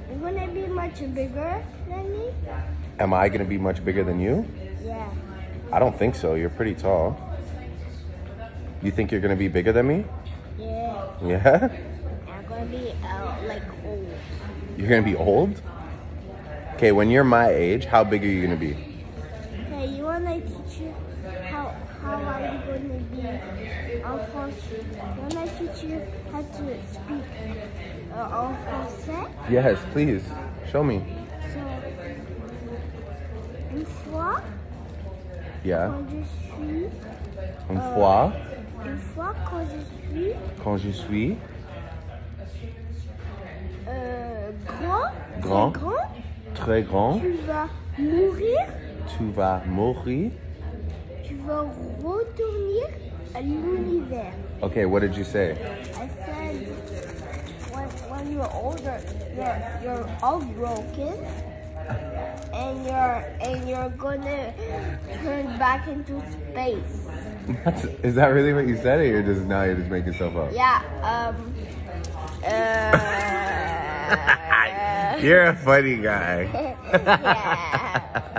You're gonna be much bigger than me? Am I gonna be much bigger than you? Yeah. I don't think so. You're pretty tall. You think you're gonna be bigger than me? Yeah. Yeah? I'm gonna be like old. You're gonna be old? Okay, when you're my age, how big are you gonna be? Okay, you wanna teach you how are you gonna be en français? You wanna teach you how to speak en français? Yes, please. Show me. So, une fois, Yeah. quand je suis, Une fois, quand je suis Grand. très grand, très grand, tu vas mourir, tu vas mourir. tu vas retourner à l'univers. Okay, what did you say? I said, when you're older, you're all broken, and you're gonna turn back into space. Is that really what you said, or you're just making stuff up? Yeah. You're a funny guy. Yeah.